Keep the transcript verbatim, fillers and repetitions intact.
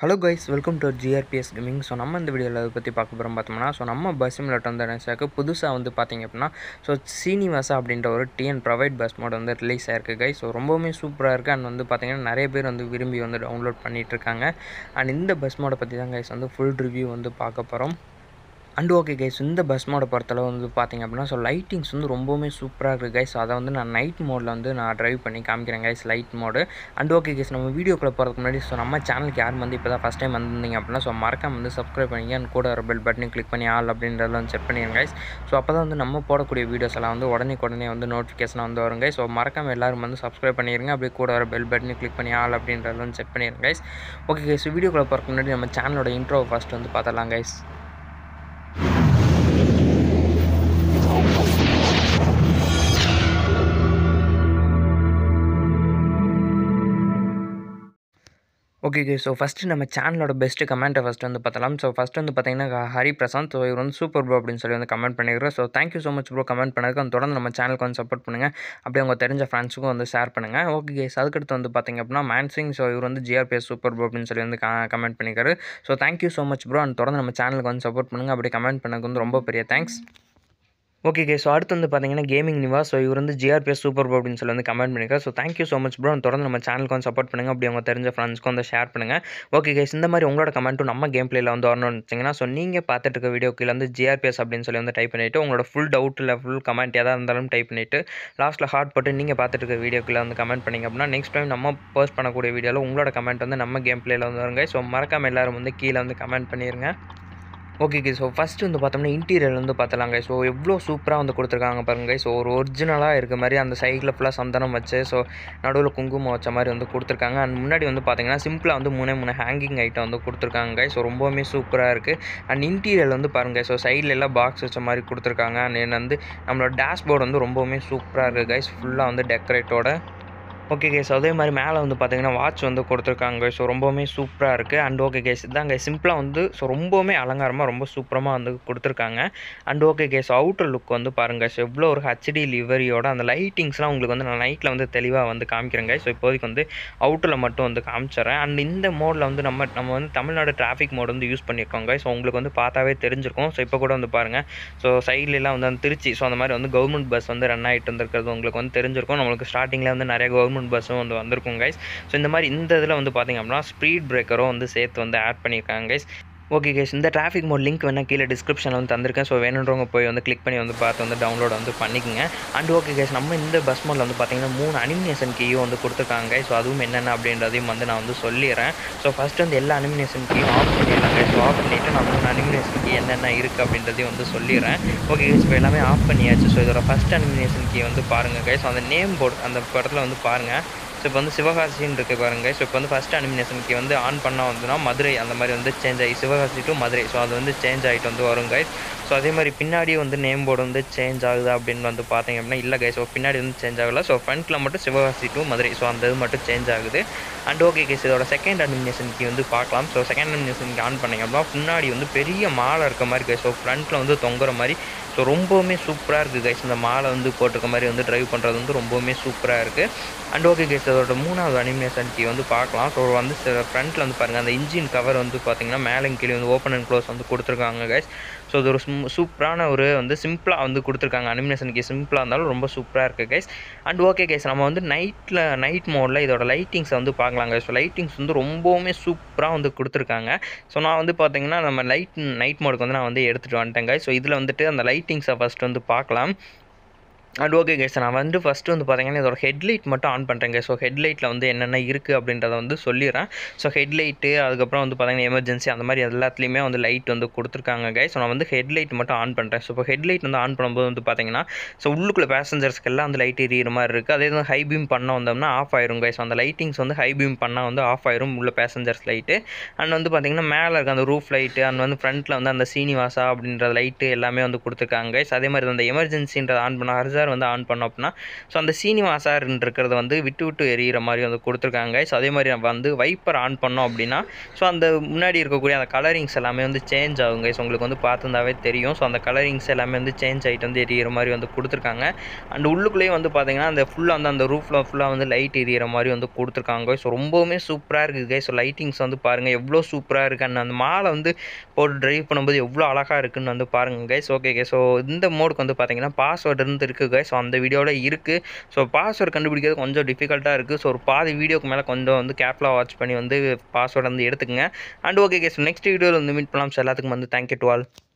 Hello guys, welcome to G R P S Gaming. So நம்ம இந்த வீடியோல அத பத்தி பார்க்க போறோம் பார்த்தோம்னா ஸோ நம்ம பஸ் சிமுலேட்டர் வந்து நினைச்சாக்க புதுசா வந்து பார்த்தீங்க அப்படின்னா ஸோ ஸ்ரீனிவாசா அப்படின்ற ஒரு டிஎன் ப்ரைவேட் பஸ் மோட் வந்து ரிலீஸ் ஆயிருக்கு கைஸ். ஸோ ரொம்பவுமே சூப்பராக இருக்குது அண்ட் வந்து பார்த்தீங்கன்னா நிறைய பேர் வந்து விரும்பி வந்து டவுன்லோட் பண்ணிட்டு இருக்காங்க. அண்ட் இந்த பஸ் மோடை பற்றி தான் கைஸ் வந்து ஃபுல் ரிவ்யூ வந்து பார்க்க போகிறோம். அண்ட் ஓகே கைஸ், இந்த பஸ் மோடை பொறுத்தளவு வந்து பார்த்திங்க அப்படின்னா ஸோ லைட்டிங்ஸ் வந்து ரொம்பவுமே சூப்பராக இருக்குது கைஸ். அதை வந்து நான் நைட் மோடில் வந்து நான் ட்ரைவ் பண்ணி காமிக்கிறேன் guys, light mode. And okay guys, நம்ம வீடியோக்குள்ளே போகிறதுக்கு முன்னாடி ஸோ நம்ம சேனலுக்கு யாரும் வந்து இப்போ தான் ஃபஸ்ட் டைம் வந்திருந்தீங்க அப்படின்னா ஸோ மறக்காம வந்து சப்ஸ்கிரைப் பண்ணிங்க அண்ட் கூட ஒரு பெல் பட்டனையும் கிளிக் பண்ணி ஆல் அப்படின்றத வந்து செக் பண்ணிடுங்க கைஸ். ஸோ அப்போ தான் வந்து நம்ம போடக்கூடிய வீடியோஸ் எல்லாம் வந்து உடனே உடனே வந்து நோட்டிஃபிகேஷன் வந்து வருங்க. ஸோ மறக்காம எல்லாரும் வந்து சப்ஸ்கிரைப் பண்ணிடுங்க, அப்படியே கூட ஒரு பெல் பட்டனையும் கிளிக் பண்ணி ஆல் அப்படின்றத வந்து செக் பண்ணிடுங்க கைஸ். ஓகே கைஸ், வீடியோக்குள்ளே போகிறதுக்கு முன்னாடி நம்ம சேனலோட இன்ட்ரோ ஃபஸ்ட் வந்து பார்த்தலாம் guys. Okay guys, so first நம்ம சேனலோட பெஸ்ட்டு கமெண்ட்டை ஃபஸ்ட்டு வந்து பார்த்தலாம். ஸோ ஃபஸ்ட் வந்து பார்த்தீங்கன்னா ஹரி பிரசாந்த், ஸோ இவர் வந்து சூப்பர் ப்ரோ அப்படின்னு சொல்லி வந்து கமெண்ட் பண்ணிக்கிறோம். So thank you so much bro comment பண்ணதுக்கு. அந்த தொடர்ந்து நம்ம சேனலுக்கு வந்து சப்போர்ட் பண்ணுங்கள், அப்படியே உங்கள் தெரிஞ்ச ஃப்ரெண்ட்ஸுக்கும் வந்து ஷேர் பண்ணுங்கள். ஓகே கைஸ், அதுக்கடுத்து வந்து பார்த்தீங்க அப்படின்னா மேன்சிங், ஸோ இவர் வந்து ஜிஆர்பிஎஸ் சூப்பர் ப்ரோ அப்படின்னு சொல்லி வந்து கமெண்ட் பண்ணிக்காரு. So thank you so much bro, அந்த தொடர்ந்து நம்ம சேனலுக்கு வந்து சப்போர்ட் பண்ணுங்கள், அப்படியே கமெண்ட் பண்ணதுக்கு வந்து ரொம்ப பெரிய தேங்க்ஸ். ஓகே கைஸ், ஸோ அடுத்து வந்து பார்த்தீங்கன்னா கேமிங் நிவா, ஸோ இவர் வந்து ஜிஆர்பிஎஸ் சூப்பர் ப்ரோ அப்படின்னு சொல்லி வந்து கமெண்ட் பண்ணியிருக்காரு. So thank you so much bro, தொடர்ந்து நம்ம சேனலுக்கு வந்து சப்போர்ட் பண்ணுங்கள், அப்படி அவங்க தெரிஞ்ச ஃப்ரெண்ட்ஸ்க்கு வந்து ஷேர் பண்ணுங்கள். ஓகே கைஸ், இந்த மாதிரி உங்களோட கமெண்ட்டும் நம்ம கேம் பிளேயில் வந்து வரணும்னு வச்சிங்கன்னா ஸோ நீங்கள் பார்த்துட்டு இருக்க வீடியோ கீழே வந்து ஜிஆர்பிஎஸ் அப்படின்னு சொல்லி வந்து டைப் பண்ணிவிட்டு உங்களோட ஃபுல் டவுட் இல்லை ஃபுல் கமெண்ட் எதாக இருந்தாலும் டைப் பண்ணிவிட்டு லாஸ்ட்டில் ஹார்ட் போட்டு நீங்கள் பார்த்துட்டு இருக்க வீடியோ கீழே வந்து கமெண்ட் பண்ணிங்க அப்படின்னா நெக்ஸ்ட் டைம் நம்ம போஸ்ட் பண்ணக்கூடிய வீடியோவில் உங்களோட கமெண்ட் வந்து நம்ம கேம் பிளேயில் வந்து வருங்க. ஸோ மறக்காமல் எல்லோரும் வந்து கீழே வந்து கமெண்ட் பண்ணிடுங்க. ஓகே கைஸ், ஸோ ஃபஸ்ட்டு வந்து பார்த்தோம்னா இன்டீரியர் வந்து பார்த்தலாங்க. ஸோ எவ்வளோ சூப்பராக வந்து கொடுத்துருக்காங்க பாருங்க. ஸோ ஒரு ஒரிஜினலாக இருக்க மாதிரி அந்த சைடில் ஃபுல்லாக சந்தனம் வச்சு ஸோ நடுவில் குங்குமம் வச்ச மாதிரி வந்து கொடுத்துருக்காங்க. அண்ட் முன்னாடி வந்து பார்த்தீங்கன்னா சிம்பிளாக வந்து மூணே மூணு ஹேங்கிங் ஐட்டம் வந்து கொடுத்துருக்காங்க. ஸோ ரொம்பவுமே சூப்பராக இருக்குது. அண்ட் இன்டீரியர் வந்து பாருங்கள், ஸோ சைடில் எல்லாம் பாக்ஸ் வச்ச மாதிரி கொடுத்துருக்காங்க. அண்ட் வந்து நம்மளோட டேஷ்போர்டு வந்து ரொம்பவுமே சூப்பராக இருக்குது கைஸ், ஃபுல்லாக வந்து டெக்கரேட்டோட. ஓகே கேஸ், அதே மாதிரி மேலே வந்து பார்த்தீங்கன்னா வாட்ச் வந்து கொடுத்துருக்காங்க. ஸோ ரொம்பவுமே சூப்பராக இருக்குது. அண்ட் ஓகே கேஸ், இதாங்க சிம்பிளாக வந்து ஸோ ரொம்பவுமே அலங்காரமாக ரொம்ப சூப்பரமாக வந்து கொடுத்துருக்காங்க. And okay guys, outer look வந்து பாருங்கள். ஸோ எவ்வளோ ஒரு ஹெச்டி லிவரியோட அந்த லைட்டிங்ஸ்லாம் உங்களுக்கு வந்து நான் நைட்டில் வந்து தெளிவாக வந்து காமிக்கிறேங்க. ஸோ இப்போதைக்கு வந்து அவுட்டரில் மட்டும் வந்து காமிச்சிட்றேன். அண்ட் இந்த மோடில் வந்து நம்ம நம்ம வந்து தமிழ்நாடு டிராஃபிக் மோட் வந்து யூஸ் பண்ணியிருக்கோங்க. ஸோ உங்களுக்கு வந்து பார்த்தாவே தெரிஞ்சிருக்கும். ஸோ இப்போ கூட வந்து பாருங்கள், ஸோ சைட்லலாம் வந்து அந்த திருச்சி ஸோ அந்த மாதிரி வந்து கவர்மெண்ட் பஸ் வந்து ரன் ஆகிட்டு இருந்திருக்கிறது உங்களுக்கு வந்து தெரிஞ்சிருக்கும். நம்மளுக்கு ஸ்டார்டிங்கில் வந்து நிறைய கவர்மெண்ட் பஸ்ஸும் வந்து வந்திருக்கும் கைஸ். ஸோ இந்த மாதிரி இந்த இதில் வந்து பார்த்திங்க அப்படின்னா ஸ்பீட் பிரேக்கரும் வந்து சேர்த்து வந்து ஆட் பண்ணியிருக்காங்க கைஸ். ஓகே கைஸ், இந்த டிராஃபிக் மோட் லிங்க் வேணால் கீழே டிஸ்கிரிப்ஷனில் வந்து தந்திருக்கேன். ஸோ வேணுன்றவங்க போய் வந்து கிளிக் பண்ணி வந்து பார்த்து வந்து டவுன்லோட் வந்து பண்ணிக்கோங்க. அண்ட் ஓகே கைஸ், நம்ம இந்த பஸ் மோடில் வந்து பார்த்திங்கன்னா மூணு அனிமினேஷன் கீயும் வந்து கொடுத்துருக்காங்க. ஸோ அதுவும் என்னென்ன அப்படின்றதையும் வந்து நான் வந்து சொல்லிடுறேன். ஸோ ஃபஸ்ட்டு வந்து எல்லா அனிமினேஷன் கீயும் ஆஃப் பண்ணிடலாங்க. ஸோ ஆஃப் பண்ணிவிட்டு நான் மூணு அனிமினேஷன் கீ என்னென்ன இருக்குது அப்படின்றதையும் வந்து சொல்லிடுறேன். ஓகே கைஸ், இப்போ எல்லாமே ஆஃப் பண்ணியாச்சு. ஸோ இதோட ஃபஸ்ட் அனிமினேஷன் கீ வந்து பாருங்கள் கைஸ், அந்த நேம் போர்டு அந்த படத்தில் வந்து பாருங்கள். ஸோ இப்போ வந்து சிவகாசின்னு இருக்குது பாருங்கள். ஸோ இப்போ வந்து ஃபஸ்ட் அனிமினேஷனுக்கு வந்து ஆன் பண்ணால் வந்துன்னா மதுரை அந்த மாதிரி வந்து சேஞ்ச் ஆகி சிவகாசி டு மதுரை ஸோ அது வந்து சேஞ்ச் ஆகிட்டு வந்து வரும் கைஸ். ஸோ அதே மாதிரி பின்னாடி வந்து நேம் போர்டு வந்து சேஞ்ச் ஆகுது அப்படின்னு வந்து பார்த்தீங்க அப்படின்னா இல்லை கைஸ், ஸோ பின்னாடி வந்து சேஞ்ச் ஆகலை. ஸோ ஃப்ரண்ட்டில் மட்டும் சிவகாசி டு மதுரை ஸோ அந்த இது மட்டும் சேஞ்ச் ஆகுது. அண்ட் ஓகே கைஸ், இதோட செகண்ட் அனிமினேஷனுக்கு வந்து பார்க்கலாம். ஸோ செகண்ட் அனிமினேஷனுக்கு ஆன் பண்ணிங்க அப்படின்னா முன்னாடி வந்து பெரிய மாலை இருக்க மாதிரி கைஸ், ஸோ ஃப்ரண்ட்டில் வந்து தொங்குற மாதிரி ஸோ ரொம்பவுமே சூப்பராக இருக்குது கைஸ். இந்த மாலை வந்து போட்டிருக்க மாதிரி வந்து ட்ரைவ் பண்ணுறது வந்து ரொம்பவுமே சூப்பராக இருக்குது. அண்ட் ஓகே கைஸ், அதோட மூணாவது அனிமேஷன் கீ வந்து பார்க்கலாம். ஸோ வந்து ஃப்ரண்ட்டில் வந்து பாருங்கள், அந்த இன்ஜின் கவர் வந்து பார்த்திங்கன்னா மேலே கீழே வந்து ஓப்பன் அண்ட் க்ளோஸ் வந்து கொடுத்துருக்காங்க கைஸ். ஸோ இது ஒரு சூப்பரான ஒரு வந்து சிம்பிளாக வந்து கொடுத்துருக்காங்க. அனிமேஷன் கீ சிம்பிளாக இருந்தாலும் ரொம்ப சூப்பராக இருக்குது கைஸ். அண்ட் ஓகே கைஸ், நம்ம வந்து நைட்டில் நைட் மோடில் இதோட லைட்டிங்ஸை வந்து பார்க்கலாங்க. ஸோ லைட்டிங்ஸ் வந்து ரொம்பவுமே சூப்பராக வந்து கொடுத்துருக்காங்க. ஸோ நான் வந்து பார்த்திங்கன்னா நம்ம லைட் நைட் மோடுக்கு வந்து நான் வந்து எடுத்துகிட்டு வந்துட்டேங்க. ஸோ இதில் வந்துட்டு அந்த லைட்டிங்ஸை ஃபஸ்ட்டு வந்து பார்க்கலாம். அண்ட் ஓகே கைஸ், நான் வந்து ஃபஸ்ட்டு வந்து பார்த்தீங்கன்னா இதோட ஹெட்லைட் மட்டும் ஆன் பண்ணுறேங்க. ஸோ ஹெட்லைட்டில் வந்து என்னென்ன இருக்குது அப்படின்றத வந்து சொல்லிடுறேன். ஸோ ஹெட்லைட்டு அதுக்கப்புறம் வந்து பார்த்தீங்கன்னா எமர்ஜென்சி அந்த மாதிரி எல்லாத்துலேயுமே வந்து லைட் வந்து கொடுத்துருக்காங்க கைஸ். ஸோ நான் வந்து ஹெட்லைட் மட்டும் ஆன் பண்ணுறேன். ஸோ இப்போ ஹெட்லைட் வந்து ஆன் பண்ணும்போது வந்து பார்த்தீங்கன்னா ஸோ உள்ளுக்குள்ளே பேசஞ்சர்ஸ்க்கு எல்லாம் வந்து லைட் எரியிற மாதிரி இருக்குது. அதே வந்து ஹை பீம் பண்ண வந்தோம்னா ஆஃப் ஆயிரும் கைஸ். அந்த லைட்டிங்ஸ் வந்து ஹை பீம் பண்ணால் வந்து ஆஃப் ஆயிரும் உள்ள பேசஞ்சர்ஸ் லைட்டு. அண்ட் வந்து பார்த்தீங்கன்னா மேலே இருக்க அந்த ரூஃப் லைட்டு அண்ட் வந்து ஃப்ரண்ட்டில் வந்து அந்த ஸ்ரீனிவாசா அப்படின்ற லைட்டு எல்லாமே வந்து கொடுத்துருக்காங்க கைஸ். அதே மாதிரி அந்த எமர்ஜென்சின்றதை ஆன் பண்ண ஹர்ஜா சென்சார் வந்து ஆன் பண்ணோம் அப்படின்னா ஸோ அந்த சீனிவாசான்னு இருக்கிறத வந்து விட்டு விட்டு எரியிற மாதிரி வந்து கொடுத்துருக்காங்க ஸோ அதே மாதிரி நம்ம வந்து வைப்பர் ஆன் பண்ணோம் அப்படின்னா ஸோ அந்த முன்னாடி இருக்கக்கூடிய அந்த கலரிங்ஸ் எல்லாமே வந்து சேஞ்ச் ஆகுங்க ஸோ உங்களுக்கு வந்து பார்த்துருந்தாவே தெரியும் ஸோ அந்த கலரிங்ஸ் எல்லாமே வந்து சேஞ்ச் ஆகிட்டு வந்து எரியிற மாதிரி வந்து கொடுத்துருக்காங்க அண்ட் உள்ளுக்குள்ளேயே வந்து பார்த்தீங்கன்னா அந்த ஃபுல்லாக வந்து அந்த ரூஃபில் ஃபுல்லாக வந்து லைட் எரியிற மாதிரி வந்து கொடுத்துருக்காங்க ஸோ ரொம்பவுமே சூப்பராக இருக்குது ஸோ லைட்டிங்ஸ் வந்து பாருங்கள் எவ்வளோ சூப்பராக இருக்குது அண்ட் அந்த மாலை வந்து போட்டு ட்ரைவ் பண்ணும்போது எவ்வளோ அழகாக இருக்குன்னு வந்து பாருங்கள் கைஸ் ஓகே ஸோ இந்த மோடுக்கு வந்து பார்த்தீங்கன்னா பாஸ்வேர்டு இருந்து இருக்குது கைஸ் ஸோ அந்த வீடியோவில் இருக்குது ஸோ பாஸ்வேர்டு கண்டுபிடிக்கிறது கொஞ்சம் டிஃபிகல்ட்டாக இருக்குது ஸோ ஒரு பாதி வீடியோக்கு மேலே கொஞ்சம் வந்து கேர்ஃபுல்லாக வாட்ச் பண்ணி வந்து பாஸ்வேர்டு வந்து எடுத்துக்கங்க அண்ட் ஓகே கைஸ் நெக்ஸ்ட் வீடியோவில் வந்து மீட் பண்ணலாம் ஸோ எல்லாத்துக்கும் வந்து தேங்க்யூ டு ஆல்